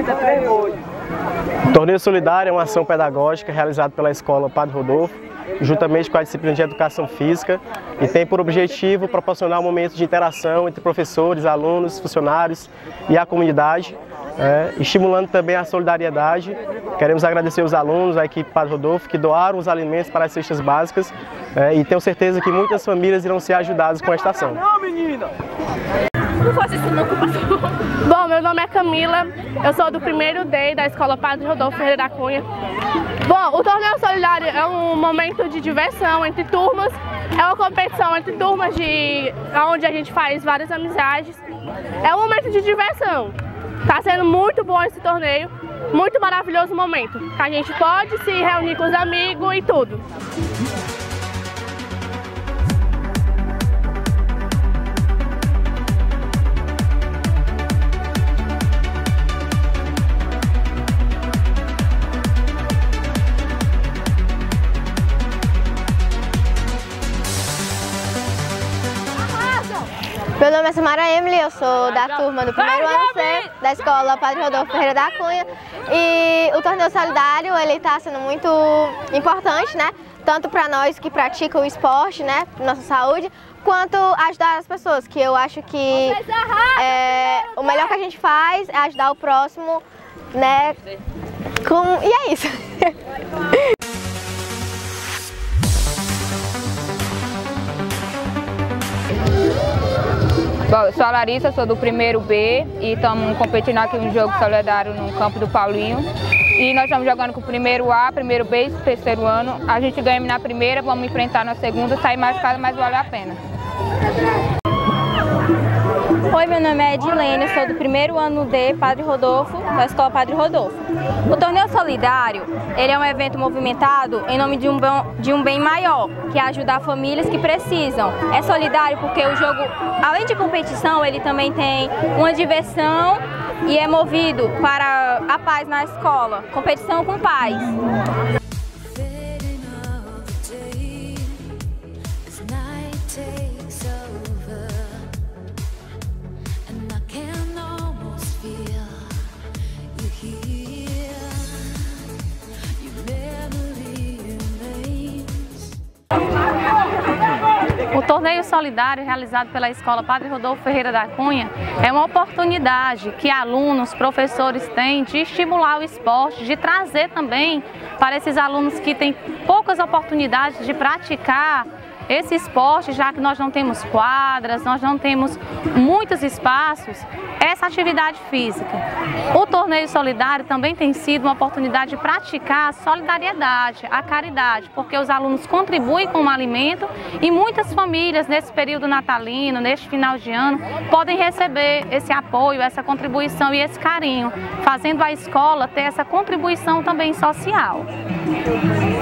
O Torneio Solidário é uma ação pedagógica realizada pela Escola Padre Rodolfo, juntamente com a disciplina de Educação Física, e tem por objetivo proporcionar um momento de interação entre professores, alunos, funcionários e a comunidade, estimulando também a solidariedade. Queremos agradecer os alunos, a equipe Padre Rodolfo, que doaram os alimentos para as cestas básicas, e tenho certeza que muitas famílias irão ser ajudadas com esta ação. Não faço isso não, Bom, meu nome é Camila, eu sou do primeiro D da Escola Padre Rodolfo Ferreira da Cunha. Bom, o Torneio Solidário é um momento de diversão entre turmas, é uma competição entre turmas onde a gente faz várias amizades. É um momento de diversão, está sendo muito bom esse torneio, muito maravilhoso momento, que a gente pode se reunir com os amigos e tudo. Meu nome é Samara Emily, eu sou da turma do primeiro ano C da Escola Padre Rodolfo Ferreira da Cunha, e o Torneio Solidário ele está sendo muito importante, né? Tanto para nós que praticam o esporte, né, para nossa saúde, quanto ajudar as pessoas, que eu acho que o melhor que a gente faz é ajudar o próximo, né? E é isso. Bom, eu sou a Larissa, sou do primeiro B e estamos competindo aqui no jogo solidário no campo do Paulinho. E nós estamos jogando com o primeiro A, primeiro B e terceiro ano. A gente ganha na primeira, vamos enfrentar na segunda, sair machucado, mas vale a pena. Oi, meu nome é Edilene, sou do primeiro ano D, Padre Rodolfo, da Escola Padre Rodolfo. O Torneio Solidário, ele é um evento movimentado em nome de um bem maior, que é ajudar famílias que precisam. É solidário porque o jogo, além de competição, ele também tem uma diversão e é movido para a paz na escola, competição com paz. O Torneio Solidário realizado pela Escola Padre Rodolfo Ferreira da Cunha é uma oportunidade que alunos, professores têm de estimular o esporte, de trazer também para esses alunos que têm poucas oportunidades de praticar esse esporte, já que nós não temos quadras, nós não temos muitos espaços, essa atividade física. O Torneio Solidário também tem sido uma oportunidade de praticar a solidariedade, a caridade, porque os alunos contribuem com o alimento e muitas famílias nesse período natalino, neste final de ano, podem receber esse apoio, essa contribuição e esse carinho, fazendo a escola ter essa contribuição também social.